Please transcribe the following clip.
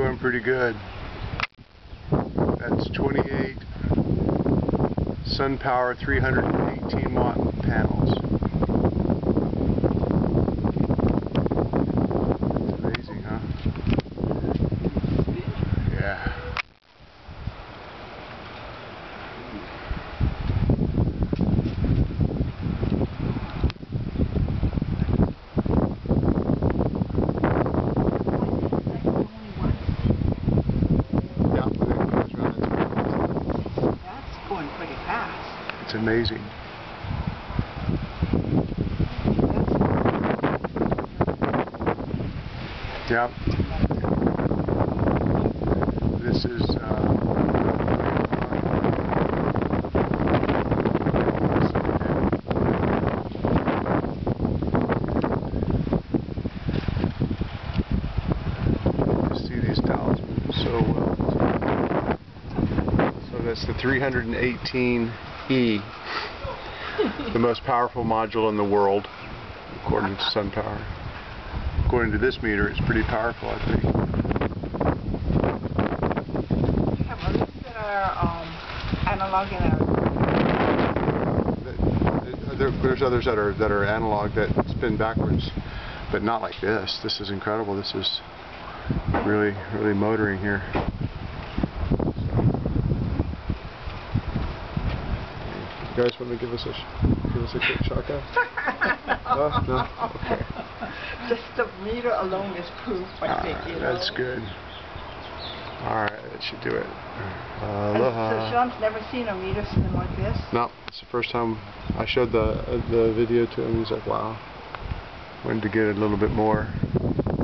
doing pretty good. That's 28 SunPower 318 watt panels. Amazing, huh? Yeah. It's amazing. Yep. This is see these tiles move so well. So that's the 318E, the most powerful module in the world, according to SunPower. According to this meter, it's pretty powerful, I think. We have others that are analog and There's others that are analog that spin backwards, but not like this. This is incredible. This is really motoring here. You guys want to give us a quick shotgun? No? Okay. just the meter alone is proof, I think. That's good. Alright, that should do it. So Sean's never seen a meter spin like this? No, it's the first time I showed the video to him. He's like, wow. Wanted to get a little bit more.